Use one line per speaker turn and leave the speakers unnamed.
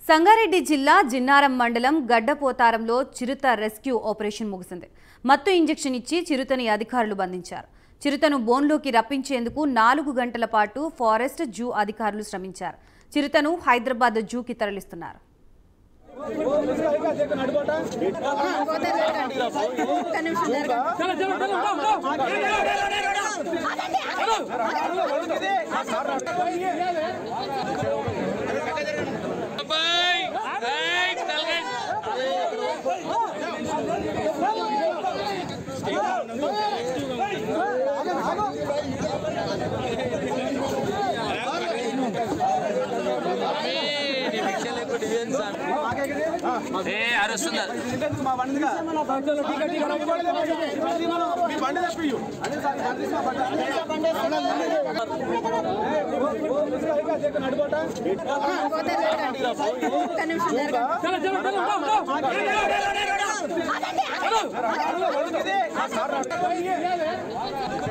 సంగారెడ్డి జిల్లా జిన్నారం మండలం గడ్డపోతారంలో చిరుత rescue operation ముగిసింది. మత్తు ఇంజెక్షన్ ఇచ్చి చిరుతని అధికారులు బంధించారు. చిరుతను బోన్లోకి రప్పించేందుకు 4 గంటల పాటు ఫారెస్ట్ జూ అధికారులు శ్రమించారు. చిరుతను హైదరాబాద్ జూకి తరలిస్తున్నారు.
అదే